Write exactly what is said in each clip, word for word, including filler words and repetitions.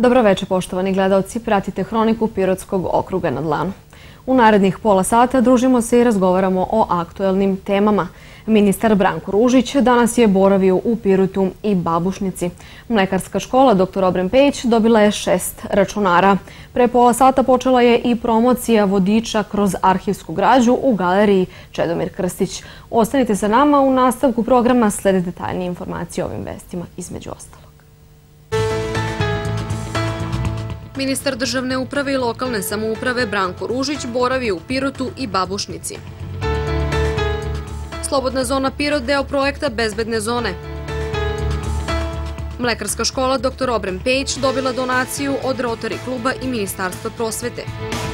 Dobroveče, poštovani gledaoci, pratite Hroniku Pirotskog okruga na dlanu. U narednih pola sata družimo se i razgovaramo o aktuelnim temama. Ministar Branko Ružić danas je boravio u Pirotu i Babušnici. Mlekarska škola doktor Obren Pejić dobila je šest računara. Pre pola sata počela je i promocija vodiča kroz arhivsku građu u galeriji Čedomir Krstić. Ostanite sa nama, u nastavku programa slede detaljnije informacije o ovim vestima, između ostalog. Ministar državne uprave i lokalne samouprave Branko Ružić boravi u Pirotu i Babušnici. Slobodna zona Pirot, deo projekta Bezbedne zone. Mlekarska škola doktor Obren Pejić dobila donaciju od Rotary kluba i Ministarstva prosvete.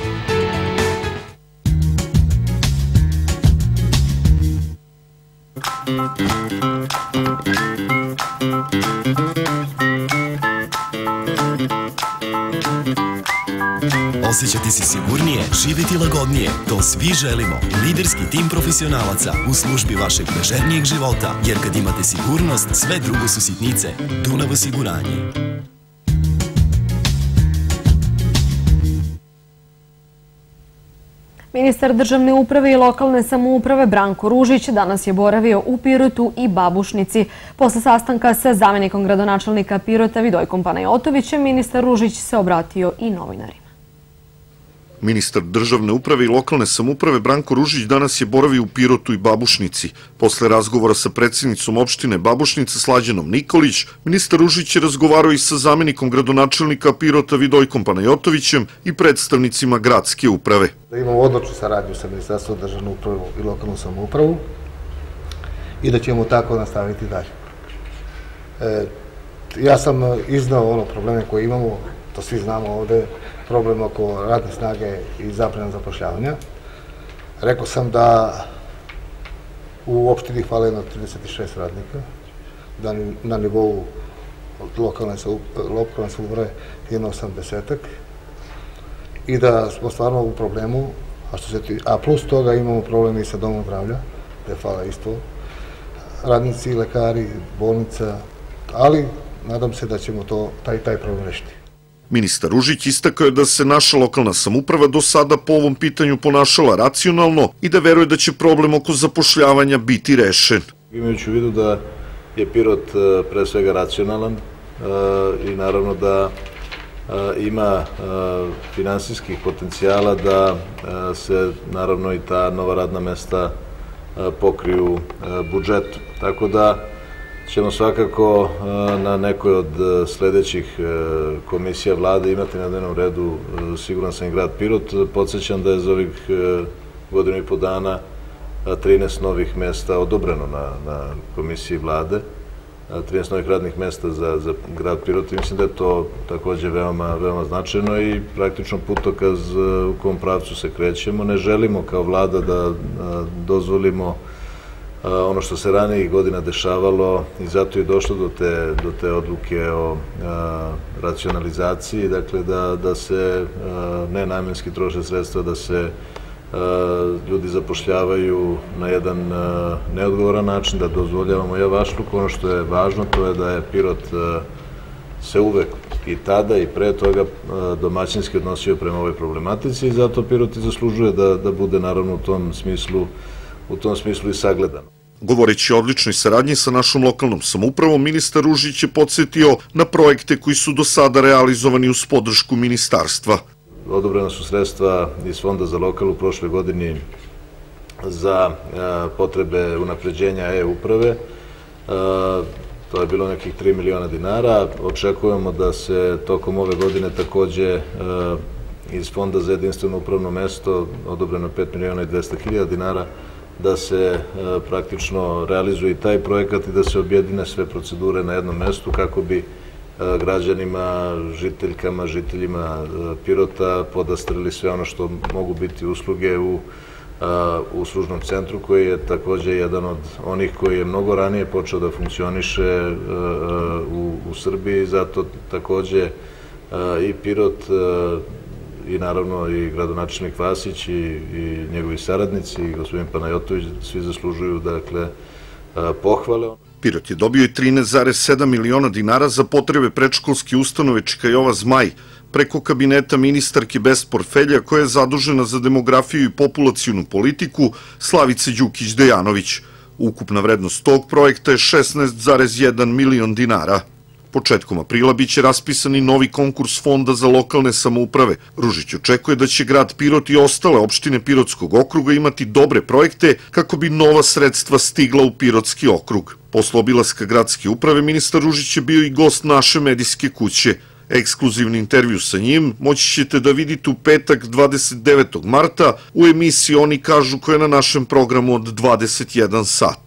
Osjećati se sigurnije, živjeti lagodnije. To svi želimo. Liderski tim profesionalaca u službi vašeg ležernijeg života. Jer kad imate sigurnost, sve drugo su sitnice. Dunav osiguranje. Ministar državne uprave i lokalne samouprave Branko Ružić danas je boravio u Pirotu i Babušnici. Posle sastanka sa zamenikom gradonačelnika Pirota Vidojkom Panajotovićem, ministar Ružić se obratio i novinarima. Ministar državne uprave i lokalne samouprave Branko Ružić danas je boravio u Pirotu i Babušnici. Posle razgovora sa predsjednicom opštine Babušnica Slađanom Nikolić, ministar Ružić je razgovarao i sa zamenikom gradonačelnika Pirota Vidojkom Panajotovićem i predstavnicima gradske uprave. Da imamo odličnu saradnju sa Ministarstvom državne uprave i lokalnu samoupravu i da ćemo tako nastaviti dalje. E, ja sam iznao ono probleme koje imamo, to svi znamo ovde, problem oko radne snage i zabrane zapošljavanja. Rekao sam da u opštini fale jedno trideset šest radnika, da na nivou lokalne samouprave jedno osamdesetak i da smo stvarno u problemu, a plus toga imamo problem i sa domom zdravlja, gde fale isto radnici, lekari, bolnica, ali nadam se da ćemo taj problem rešiti. Ministar Ružić istakao je da se naša lokalna samouprava do sada po ovom pitanju ponašala racionalno i da veruje da će problem oko zapošljavanja biti rešen. Imajući u vidu da je Pirot pre svega racionalan i naravno da ima finansijskih potencijala da se naravno i ta nova radna mesta pokriju budžetu. Tako da ćemo svakako na nekoj od sledećih komisija vlade imati na dnevnom redu, siguran sam, i grad Pirot. Podsjećam da je za ovih godinu i po dana trinaest novih mesta odobreno na komisiji vlade, trinaest novih radnih mesta za grad Pirot i mislim da je to takođe veoma značajno i praktično putokaz u kom pravcu se krećemo. Ne želimo kao vlada da dozvolimo ono što se ranijih godina dešavalo i zato je došlo do te odluke o racionalizaciji, dakle da se nenamenski troše sredstva, da se ljudi zapošljavaju na jedan neodgovoran način, da dozvoljavamo javašluk. Ono što je važno to je da je Pirot se uvek i tada i pre toga domaćinski odnosio prema ovoj problematici i zato Pirot i zaslužuje da bude naravno u tom smislu u tom smislu i sagledan. Govoreći o odličnoj saradnji sa našom lokalnom samoupravom, ministar Ružić je podsjetio na projekte koji su do sada realizovani uz podršku ministarstva. Odobrena su sredstva iz Fonda za lokal u prošle godini za potrebe unapređenja e-uprave. To je bilo nekih tri miliona dinara. Očekujemo da se tokom ove godine takođe iz Fonda za jedinstveno upravno mesto odobreno pet miliona i dvesta hiljada dinara, da se praktično realizuje i taj projekat i da se objedine sve procedure na jednom mestu kako bi građanima, žiteljkama, žiteljima Pirota podastrili sve ono što mogu biti usluge u služnom centru, koji je takođe jedan od onih koji je mnogo ranije počeo da funkcioniše u Srbiji. Zato takođe i Pirot i naravno i gradonačelnik Vasić i njegovi saradnici i gospodin Panajotović svi zaslužuju, dakle, pohvale. Pirot je dobio i trinaest zarez sedam miliona dinara za potrebe predškolske ustanove Čika Jova Zmaj, preko kabineta ministarke bez portfelja koja je zadužena za demografiju i populacionu politiku Slavice Đukić-Dejanović. Ukupna vrednost tog projekta je šesnaest zarez jedan milion dinara. Početkom aprila biće raspisan i novi konkurs Fonda za lokalne samouprave. Ružić očekuje da će grad Pirot i ostale opštine Pirotskog okruga imati dobre projekte kako bi nova sredstva stigla u Pirotski okrug. Posle obilaska gradske uprave, ministar Ružić je bio i gost naše medijske kuće. Ekskluzivni intervju sa njim moći ćete da vidite u petak dvadeset devetog marta u emisiji Oni kažu koja je na našem programu od dvadeset jedan sat.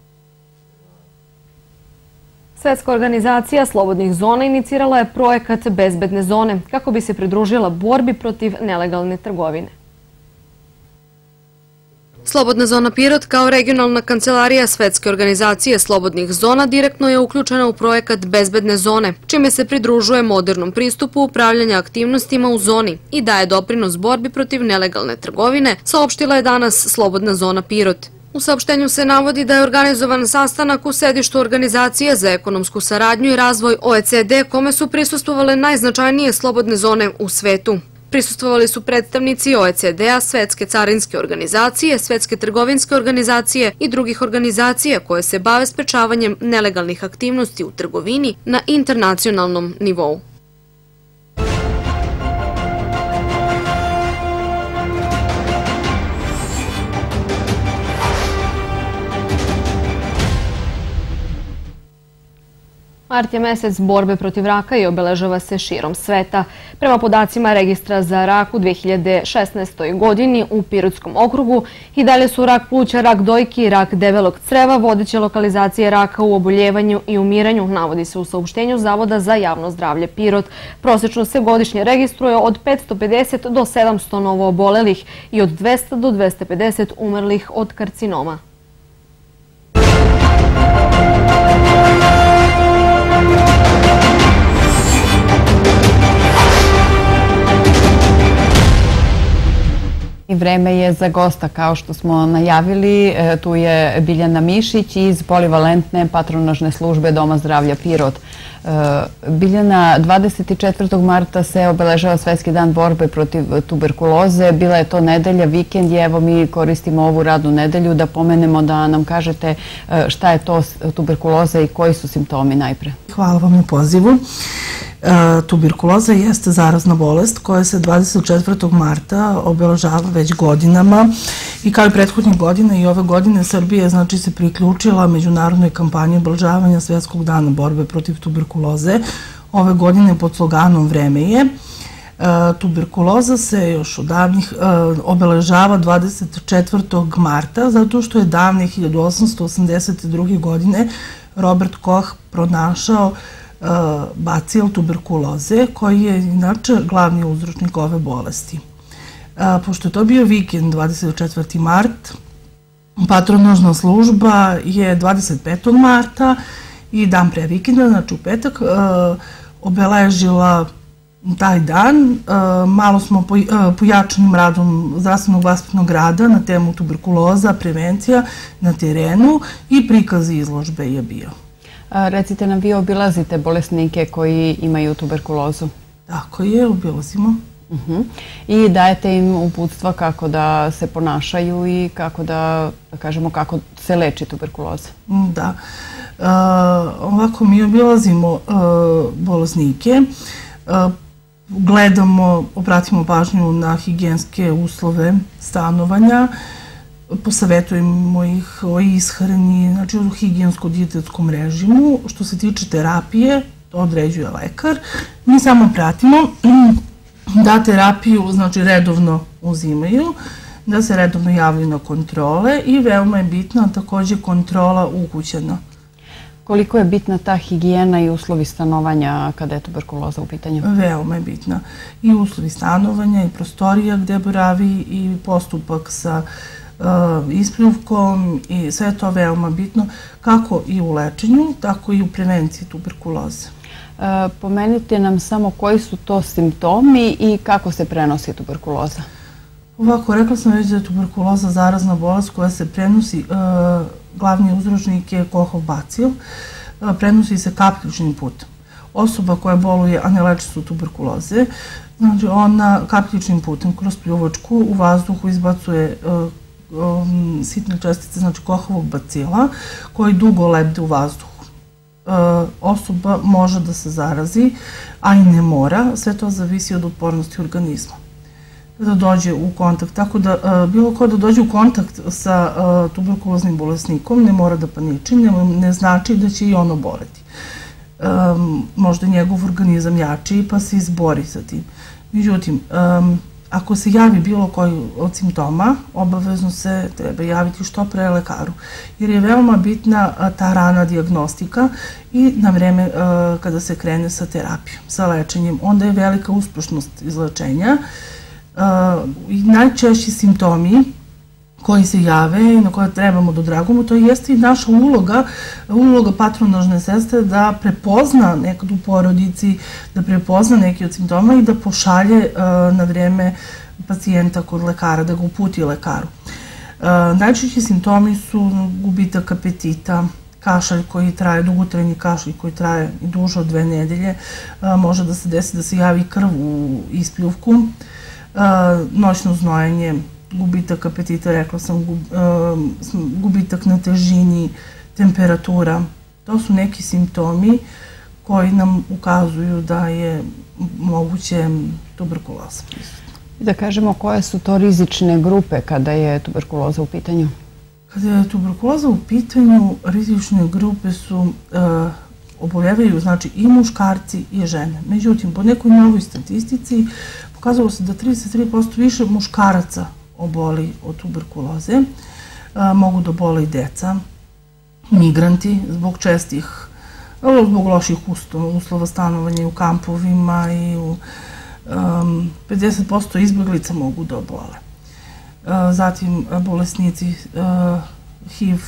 Svetska organizacija slobodnih zona inicirala je projekat Bezbedne zone kako bi se pridružila borbi protiv nelegalne trgovine. Slobodna zona Pirot kao regionalna kancelarija Svetske organizacije slobodnih zona direktno je uključena u projekat Bezbedne zone, čime se pridružuje modernom pristupu upravljanja aktivnostima u zoni i daje doprinos borbi protiv nelegalne trgovine, saopštila je danas Slobodna zona Pirot. U saopštenju se navodi da je organizovan sastanak u sedištu Organizacije za ekonomsku saradnju i razvoj O E C D, kome su prisustvovale najznačajnije slobodne zone u svetu. Prisustvovali su predstavnici O E C D-a, Svetske carinske organizacije, Svetske trgovinske organizacije i drugih organizacija koje se bave sprečavanjem nelegalnih aktivnosti u trgovini na internacionalnom nivou. Mart je mesec borbe protiv raka i obeležava se širom sveta. Prema podacima Registra za rak u dve hiljade šesnaestoj. godini u Pirotskom okrugu i dalje su rak pluća, rak dojki i rak debelog creva vodeće lokalizacije raka u oboljevanju i umiranju, navodi se u saopštenju Zavoda za javno zdravlje Pirot. Prosečno se godišnje registruje od petsto pedeset do sedamsto novo obolelih i od dvesta do dvesta pedeset umrlih od karcinoma. Vreme je za gosta, kao što smo najavili. Tu je Biljana Mišić iz polivalentne patronažne službe Doma zdravlja Pirot. Biljana, dvadeset četvrtog marta se obeležava Svetski dan borbe protiv tuberkuloze. Bila je to nedelja, vikend i evo mi koristimo ovu radnu nedelju da pomenemo, da nam kažete šta je to tuberkuloza i koji su simptomi najpre. Hvala vam na pozivu. Tuberkuloza jeste zarazna bolest koja se dvadeset četvrtog marta obeležava već godinama i kao i prethodnih godina i ove godine Srbija znači se priključila međunarodnoj kampanji obeležavanja Svetskog dana borbe protiv tuberkuloze. Ove godine pod sloganom Vreme je. Tuberkuloza se još od davnih obeležava dvadeset četvrtog marta zato što je davne hiljadu osamsto osamdeset druge. godine Robert Koch pronašao bacil tuberkuloze, koji je inače glavni uzročnik ove bolesti. Pošto je to bio vikend, dvadeset četvrti mart, patronažna služba je dvadeset petog marta i dan pre vikenda, znači u petak, obeležila taj dan. Malo smo pojačanim radom zdravstvenog vaspitnog rada na temu tuberkuloza, prevencija na terenu i prikaz izložbe je bio. Recite nam, vi obilazite bolesnike koji imaju tuberkulozu? Tako je, obilazimo. I dajete im uputstva kako da se ponašaju i kako da, da kažemo, kako se leči tuberkuloza? Da. Ovako, mi obilazimo bolesnike, gledamo, obratimo pažnju na higijenske uslove stanovanja, posavetujemo ih o ishrani, znači o higijensko-dijetetskom režimu. Što se tiče terapije, to određuje lekar. Mi samo pratimo da terapiju, znači, redovno uzimaju, da se redovno javljaju na kontrole i veoma je bitna takođe kontrola ukućana. Koliko je bitna ta higijena i uslovi stanovanja kada je tuberkuloza u pitanju? Veoma je bitna. I uslovi stanovanja i prostorija gde boravi i postupak sa ispljuvkom i sve je to veoma bitno kako i u lečenju, tako i u prevenciji tuberkuloze. Pomenite nam samo koji su to simptomi i kako se prenosi tuberkuloza? Ovako, rekla sam već da je tuberkuloza zarazna bolest koja se prenosi, glavni uzročnik je Kohov bacil. prenosi se kapljičnim putem. Osoba koja boluje, a ne leči se od tuberkuloze, znači ona kapljičnim putem kroz pljuvačku u vazduhu izbacuje sitne čestice, znači kohavog bacila, koji dugo lebde u vazduhu. Osoba može da se zarazi, a i ne mora, sve to zavisi od otpornosti organizma. Da dođe u kontakt, tako da bilo ko da dođe u kontakt sa tuberkuloznim bolesnikom ne mora da paniči, ne znači da će i on oboleti. Možda njegov organizam jači pa se izbori sa tim. Međutim, ako se javi bilo koji od simptoma, obavezno se treba javiti što pre lekaru, jer je veoma bitna ta rana dijagnostika i na vreme kada se krene sa terapijom, sa lečenjem, onda je velika uspešnost izlečenja. Najčešći simptomi koji se jave i na koje trebamo da odreagujemo, to jeste i naša uloga, uloga patronažne sestre da prepozna nekad u porodici, da prepozna neki od simptoma i da pošalje na vreme pacijenta kod lekara, da ga uputi lekaru. Najčešći simptomi su gubitak apetita, kašalj koji traje, dugotrajni kašalj koji traje i duže od dve nedelje, može da se desi da se javi krv u ispljuvku, noćno znojenje, gubitak apetita, rekla sam, gubitak na težini, temperatura. To su neki simptomi koji nam ukazuju da je moguće tuberkuloza prisutna. Da kažemo koje su to rizične grupe kada je tuberkuloza u pitanju? Kada je tuberkuloza u pitanju, rizične grupe su, oboljevaju znači i muškarci i žene. Međutim, po nekoj novoj statistici pokazalo se da trideset tri posto više muškaraca oboli od tuberkuloze, mogu da obole i deca, migranti zbog čestih, zbog loših uslova stanovanja u kampovima i u pedeset posto izbeglica mogu da obole. Zatim bolesnici H I V,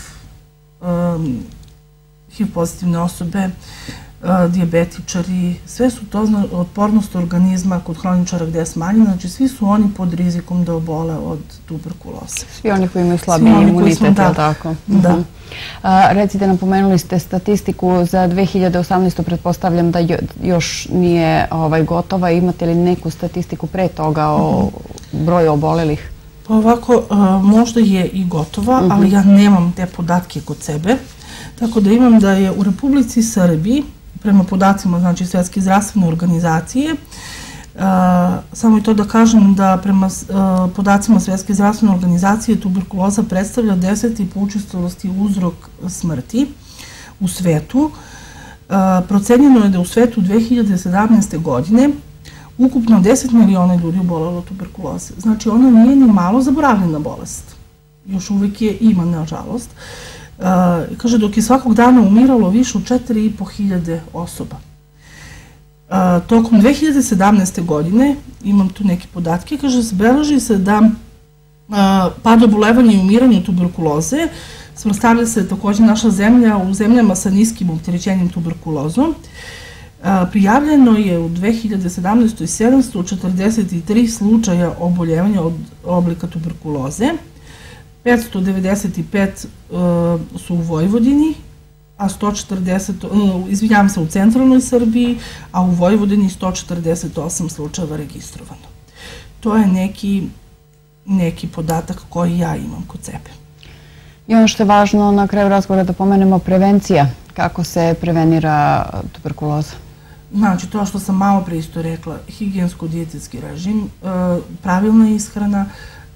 H I V pozitivne osobe, dijabetičari, sve su to otpornost organizma kod hroničara gde je smanjena, znači svi su oni pod rizikom da obole od tuberkuloze. Svi oni koji imaju slabiji imunitet, je li tako? Da. Recite, napomenuli ste statistiku za dve hiljade osamnaestu. Pretpostavljam da još nije gotova. Imate li neku statistiku pre toga o broju obolelih? Pa ovako, možda je i gotova, ali ja nemam te podatke kod sebe. Tako da imam da je u Republici Srbiji, prema podacima znači Svetske zdravstvene organizacije, samo i to da kažem da prema podacima Svetske zdravstvene organizacije tuberkuloza predstavlja deseti po učestalosti uzrok smrti u svetu. Procenjeno je da u svetu dve hiljade sedamnaeste. godine ukupno deset miliona ljudi obolelo od tuberkuloze. Znači ona nije ni malo zaboravljena bolest. Još uvek je ima, nažalost. Kaže, dok je svakog dana umiralo više od četiri i po hiljade osoba. Tokom dve hiljade sedamnaeste. godine, imam tu neke podatke, kaže, beleži se da pad obolevanja i umiranja tuberkuloze svrstavlja se takođe naša zemlja u zemljama sa niskim opterećenjem tuberkulozom. Prijavljeno je u dve hiljade sedamnaestoj. sedamsto četrdeset tri slučaja oboljevanja od oblika tuberkuloze, petsto devedeset pet su u Vojvodini, a sto četrdeset, izvinjavam se, u centralnoj Srbiji, a u Vojvodini sto četrdeset osam slučajeva registrovano. To je neki, neki podatak koji ja imam kod sebe. I ono što je važno na kraju razgovora da pomenemo, prevencija. Kako se prevenira tuberkuloza? Znači, to što sam malo pre isto rekla, higijensko-dijetetski režim, pravilna ishrana,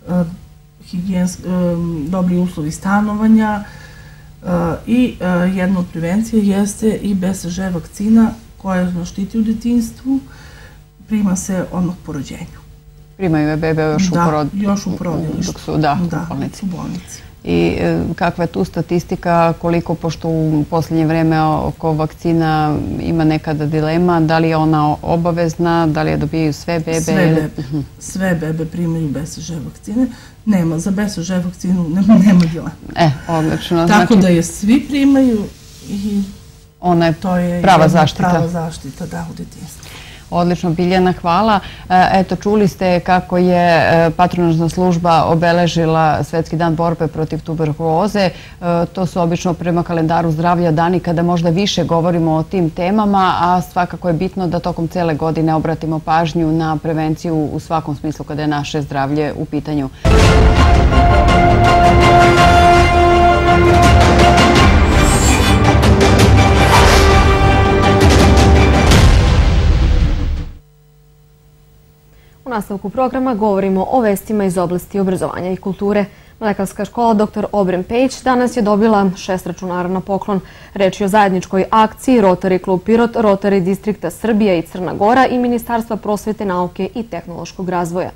dobri uslovi stanovanja i jedna od prevencije jeste i B C G vakcina koja nas štiti u detinjstvu, prima se odmah po rođenju. Primaju je bebe još u porodilištu? Da, još u porodilištu. Dok su, da, u bolnici. I kakva je tu statistika, koliko, pošto u posljednje vreme oko vakcina ima nekada dilema, da li je ona obavezna, da li je dobijaju sve bebe? Sve bebe. Sve bebe primaju B C G vakcine. Nema, za B C G vakcinu nema dilema. E, odlično. Tako da je svi primaju i ona je prava zaštita. Prava zaštita, da, u detinjstvu. Odlično, Biljana, hvala. Eto, čuli ste kako je patronažna služba obeležila Svetski dan borbe protiv tuberkuloze. To su obično prema kalendaru zdravlja dani kada možda više govorimo o tim temama, a svakako je bitno da tokom cele godine obratimo pažnju na prevenciju u svakom smislu kada je naše zdravlje u pitanju. U nastavku programa govorimo o vestima iz oblasti obrazovanja i kulture. Mlekarska škola doktor Obren Pejić danas je dobila šest računara na poklon. Reč je o zajedničkoj akciji Rotary klub Pirot, Rotary distrikta Srbija i Crna Gora i Ministarstva prosvete, nauke i tehnološkog razvoja.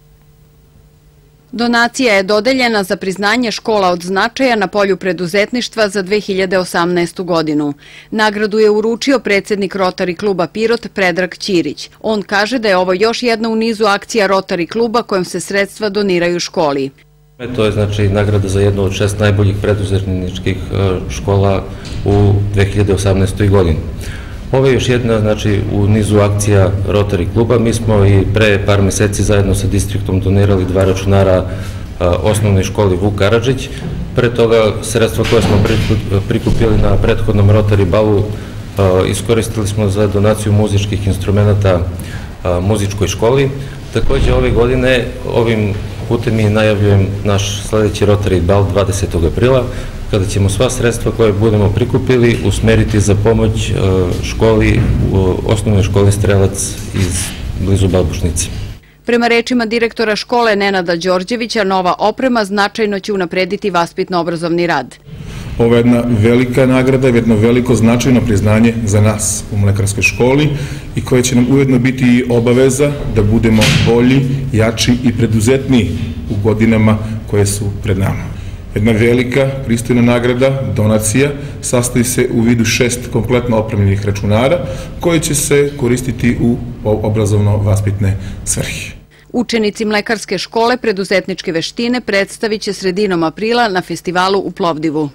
Donacija je dodeljena za priznanje škola od značaja na polju preduzetništva za dve hiljade osamnaestu. godinu. Nagradu je uručio predsjednik Rotary kluba Pirot Predrag Ćirić. On kaže da je ovo još jedna u nizu akcija Rotary kluba kojom se sredstva doniraju školi. To je znači nagrada za jednu od šest najboljih preduzetničkih škola u dve hiljade osamnaestoj. godini. Ovo je još jedna, znači, u nizu akcija Rotary kluba. Mi smo i pre par meseci zajedno sa distriktom donirali dva računara osnovnoj školi Vuk Karadžić. Pre toga sredstva koje smo prikupili na prethodnom Rotary balu iskoristili smo za donaciju muzičkih instrumenta muzičkoj školi. Takođe, ove godine ovim putem i najavljujem naš sledeći Rotary bal dvadesetog aprila, kada ćemo sva sredstva koje budemo prikupili usmeriti za pomoć školi, osnovnoj školi Strelac iz blizu Babušnice. Prema rečima direktora škole Nenada Đorđevića, nova oprema značajno će unaprediti vaspitno-obrazovni rad. Ovo je jedna velika nagrada, jedno veliko značajno priznanje za nas u Mlekarskoj školi i koje će nam ujedno biti obaveza da budemo bolji, jači i preduzetniji u godinama koje su pred nama. Jedna velika, pristojna nagrada, donacija, sastoji se u vidu šest kompletno opremljenih računara koji će se koristiti u obrazovno-vaspitne svrhe. Učenici Mlekarske škole preduzetničke veštine predstavit će sredinom aprila na festivalu u Plovdivu.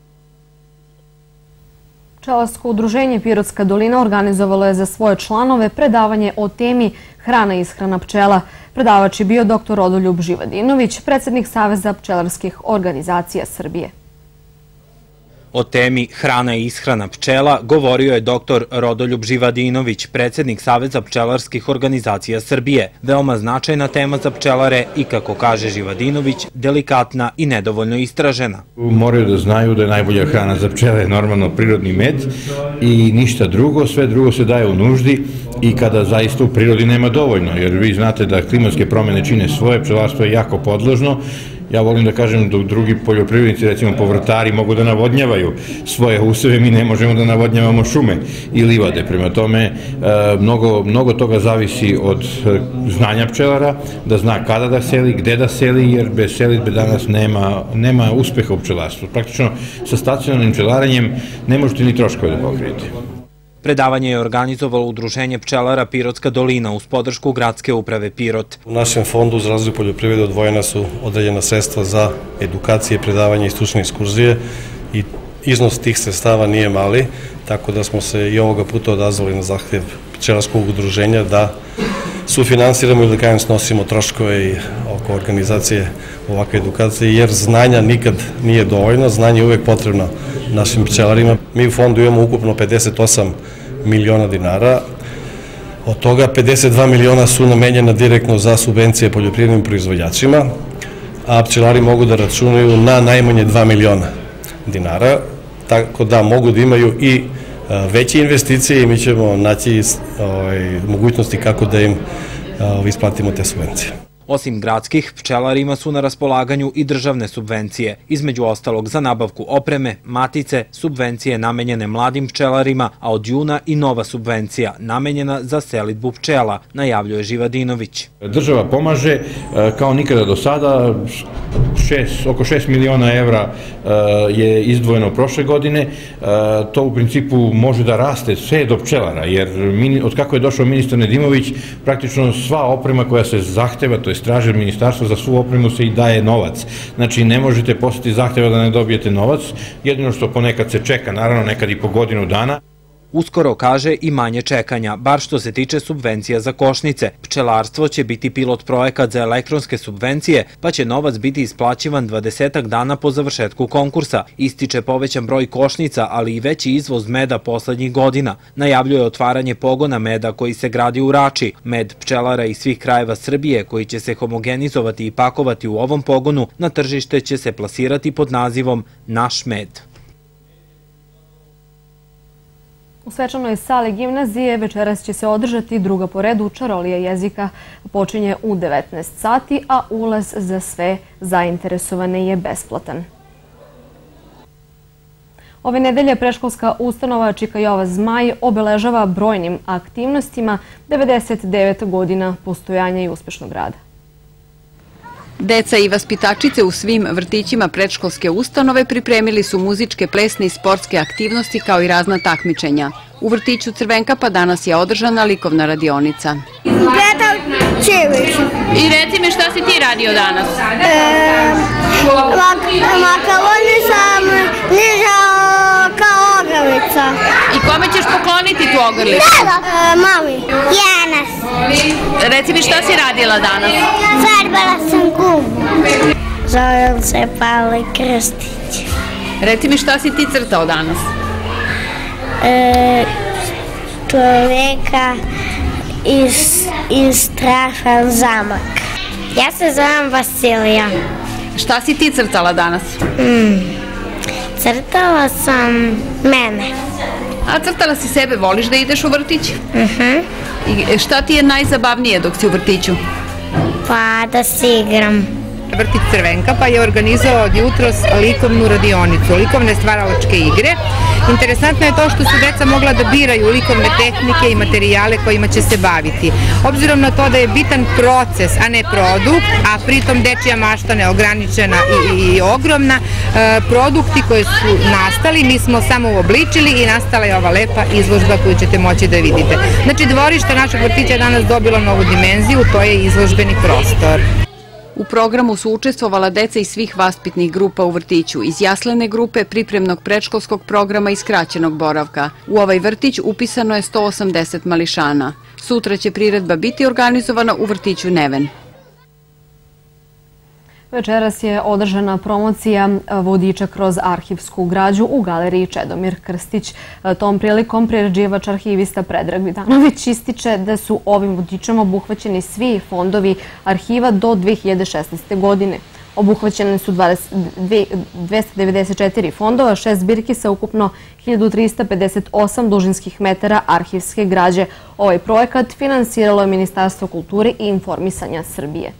Pčelarsko udruženje Pirotska dolina organizovalo je za svoje članove predavanje o temi hrana i ishrana pčela. Predavač je bio doktor Rodoljub Živadinović, predsjednik Saveza pčelarskih organizacija Srbije. O temi hrana i ishrana pčela govorio je doktor Rodoljub Živadinović, predsjednik Saveza pčelarskih organizacija Srbije. Veoma značajna tema za pčelare i, kako kaže Živadinović, delikatna i nedovoljno istražena. Moraju da znaju da je najbolja hrana za pčele normalno prirodni med i ništa drugo, sve drugo se daje u nuždi i kada zaista u prirodi nema dovoljno, jer vi znate da klimatske promjene čine svoje, pčelarstvo je jako podložno. Ja volim da kažem da drugi poljoprivrednici, recimo povrtari, mogu da navodnjavaju svoje useve, mi ne možemo da navodnjavamo šume i livade. Prema tome, mnogo toga zavisi od znanja pčelara, da zna kada da seli, gde da seli, jer bez selitbe danas nema uspeha u pčelarstvu. Praktično, sa stacionarnim pčelaranjem ne možete ni troškove da pokrijete. Predavanje je organizovalo Udruženje pčelara Pirotska dolina uz podršku Gradske uprave Pirot. U našem fondu za razvoj poljoprivrede odvojena su određena sredstva za edukacije, predavanje i stručne ekskurzije i iznos tih sredstava nije mali, tako da smo se i ovoga puta odazvali na zahtev pčelarskog udruženja da sufinansiramo ili da kajem snosimo troškove i oko organizacije ovakve edukacije, jer znanja nikad nije dovoljno, znanje je uvek potrebno našim pčelarima. Mi u fondu imamo ukupno pedeset osam miliona dinara, od toga pedeset dva miliona su namenjena direktno za subvencije poljoprivrednim proizvođačima, a pčelari mogu da računaju na najmanje dva miliona dinara, tako da mogu da imaju i veće investicije i mi ćemo naći mogućnosti kako da im isplatimo te subvencije. Osim gradskih, pčelarima su na raspolaganju i državne subvencije, između ostalog za nabavku opreme, matice, subvencije namenjene mladim pčelarima, a od juna i nova subvencija namenjena za selidbu pčela, najavljuje Živadinović. Država pomaže kao nikada do sada, oko šest miliona evra je izdvojeno prošle godine, to u principu može da raste sve do pčelara, jer od kako je došao ministar Nedimović, praktično sva oprema koja se zahteva, to je traže ministarstvo, za svu opremu se i daje novac. Znači, ne možete poslati zahteva da ne dobijete novac, jedino što ponekad se čeka, naravno nekad i po godinu dana. Uskoro, kaže, i manje čekanja, bar što se tiče subvencija za košnice. Pčelarstvo će biti pilot projekat za elektronske subvencije, pa će novac biti isplaćivan dvadesetak dana po završetku konkursa. Ističe povećan broj košnica, ali i veći izvoz meda poslednjih godina. Najavljuje otvaranje pogona meda koji se gradi u Rači. Med pčelara iz svih krajeva Srbije koji će se homogenizovati i pakovati u ovom pogonu na tržište će se plasirati pod nazivom Naš med. U svečanoj sali gimnazije večeras će se održati druga po redu čarolija jezika. Počinje u devetnaest sati, a ulaz za sve zainteresovane je besplatan. Ove nedelje predškolska ustanova Čika Jova Zmaj obeležava brojnim aktivnostima devedeset devet godina postojanja i uspešnog rada. Deca i vaspitačice u svim vrtićima predškolske ustanove pripremili su muzičke, plesne i sportske aktivnosti kao i razna takmičenja. U vrtiću Crvenkapa danas je održana likovna radionica. Petar Čilić. I reci mi šta si ti radio danas? Makaroni sam nižao kao ogrlica. I kome ćeš pokloniti tu ogrlicu? Mami. Janas. Reci mi šta si radila danas? Farbala sam gumu. Zovem se Pavle Krstić. Reci mi šta si ti crtao danas? Čoveka iz strašan zamak. Ja se zovem Vasilija. Šta si ti crtala danas? Crtala sam mene. A crtala si sebe, voliš da ideš u vrtić? I šta ti je najzabavnije dok si u vrtiću? Pa da se igram. Vrtić Crvenkapa je organizovao od jutros likovnu radionicu, likovne stvaralačke igre. Interesantno je to što su deca mogla da biraju likovne tehnike i materijale kojima će se baviti. Obzirom na to da je bitan proces, a ne produkt, a pritom dečija mašta neograničena i ogromna, produkti koji su nastali mi smo samo uobličili i nastala je ova lepa izložba koju ćete moći da vidite. Znači, dvorište našeg vrtića je danas dobilo novu dimenziju, to je izložbeni prostor. U programu su učestvovala deca iz svih vaspitnih grupa u vrtiću, iz jaslene grupe, pripremnog predškolskog programa i skraćenog boravka. U ovaj vrtić upisano je sto osamdeset mališana. Sutra će priredba biti organizovana u vrtiću Neven. Večeras je održana promocija vodiča kroz arhivsku građu u galeriji Čedomir Krstić. Tom prilikom priređivač arhivista Predrag Vidanović ističe da su ovim vodičem obuhvaćeni svi fondovi arhiva do dve hiljade šesnaeste. godine. Obuhvaćene su dvesta devedeset četiri fondova, šest zbirki sa ukupno hiljadu trista pedeset osam dužinskih metara arhivske građe. Ovaj projekat finansiralo je Ministarstvo kulture i informisanja Srbije.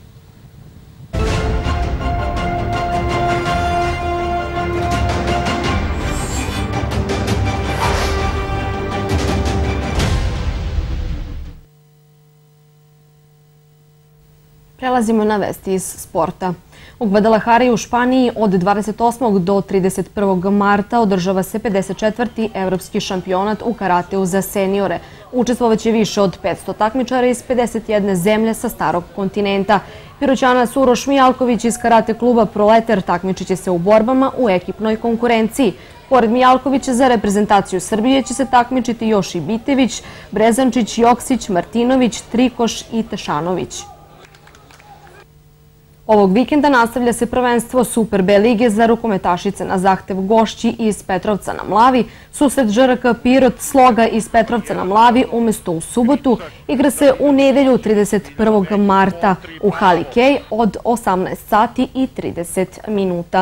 Prelazimo na vesti iz sporta. U Gvadalahari u Španiji od dvadeset osmog do trideset prvog marta održava se pedeset četvrti evropski šampionat u karateu za seniore. Učestvovaće više od petsto takmičara iz pedeset jedne zemlje sa starog kontinenta. Piroćanac Uroš Mijalković iz karate kluba Proleter takmičit će se u borbama u ekipnoj konkurenciji. Pored Mijalkovića za reprezentaciju Srbije će se takmičiti još i Bitević, Brezančić, Joksić, Martinović, Trikoš i Tešanović. Ovog vikenda nastavlja se prvenstvo Super B lige za rukometašice na zahtev gošći iz Petrovca na Mlavi. Susret Ž R K Pirot Sloga iz Petrovca na Mlavi umesto u subotu igra se u nedelju trideset prvog marta u hali Kej od osamnaest sati i trideset minuta.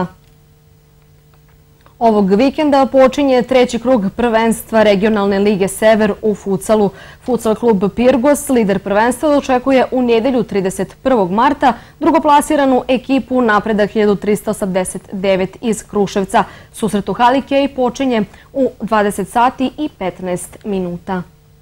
Ovog vikenda počinje treći krug prvenstva regionalne lige Sever u futsalu. Futsal klub Pirgos, lider prvenstva, očekuje u nedelju trideset prvog marta drugoplasiranu ekipu Napredak hiljadu trista osamdeset devet iz Kruševca. Susret u hali Kej počinje u dvadeset sati i petnaest minuta.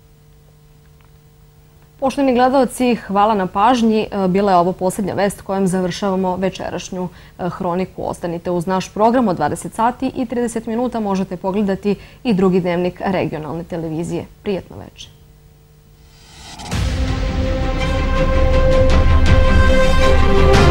Poštovani gledalci, hvala na pažnji. Bila je ovo posljednja vest kojom završavamo večerašnju hroniku. Ostanite uz naš program od dvadeset sati i trideset minuta. Možete pogledati i drugi dnevnik regionalne televizije. Prijetno večer.